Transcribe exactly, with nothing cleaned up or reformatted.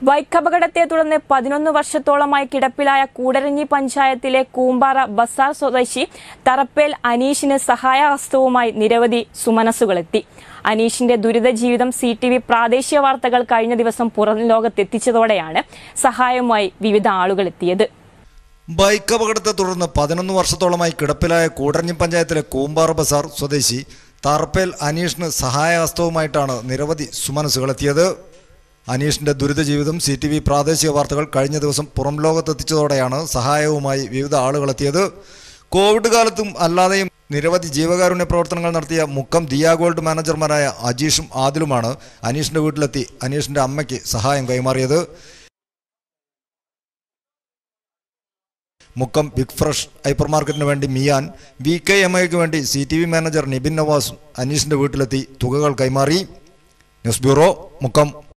കപകടത്തെ തുടർന്ന് പതിനൊന്ന് വർഷത്തോളമായി കിടപ്പിലായ കൂടരഞ്ഞി പഞ്ചായത്തിലെ കൂമ്പാറ ബസാർ സ്വദേശി തറപ്പേൽ അനീഷിന് സഹായഹസ്തവുമായി നിരവധി സുമനസ്സുകളെത്തി. അനീഷിന്റെ ദുരിത ജീവിതം സി ടി വി പ്രാദേശിക വാർത്തകൾ കഴിഞ്ഞ ദിവസം പുറം ലോകത്തെത്തിച്ചതോടെയാണ് സഹായവുമായി വിവിധ ആളുകൾ എത്തിയത്. ബൈക്ക് അപകടത്തെ തുടർന്ന് പതിനൊന്ന് വർഷത്തോളമായി കിടപ്പിലായ കൂടരഞ്ഞി പഞ്ചായത്തിലെ കൂമ്പാറ ബസാർ സ്വദേശി തറപ്പേൽ അനീഷിന് സഹായഹസ്തവുമായിട്ടാണ് നിരവധി സുമനസ്സുകളെത്തിയത്. അനീഷിന്റെ ദുരിത ജീവിതം സി ടി വി പ്രാദേശിക വാർത്തകൾ കഴിഞ്ഞ ദിവസം പുറം ലോകത്തെത്തിച്ചതോടെയാണ് സഹായവുമായി വിവിധ ആളുകളെത്തിയത്. കോവിഡ് കാലത്തും അല്ലാതെയും നിരവധി ജീവകാരുണ്യ പ്രവർത്തനങ്ങൾ നടത്തിയ മുക്കം ദിയ ഗോൾഡ് മാനേജർമാരായ അജീഷും ആദിലുമാണ് അനീഷിന്റെ വീട്ടിലെത്തി അനീഷിന്റെ അമ്മയ്ക്ക് സഹായം കൈമാറിയത്. മുക്കം ബിഗ് ഫ്രഷ് ഹൈപ്പർ മാർക്കറ്റിന് വേണ്ടി മിയാൻ, വി കെ എം ഐക്ക് വേണ്ടി C T V manager Nibin Navas അനീഷിന്റെ വീട്ടിലെത്തി തുകകൾ കൈമാറി. News bureau, Mukkam.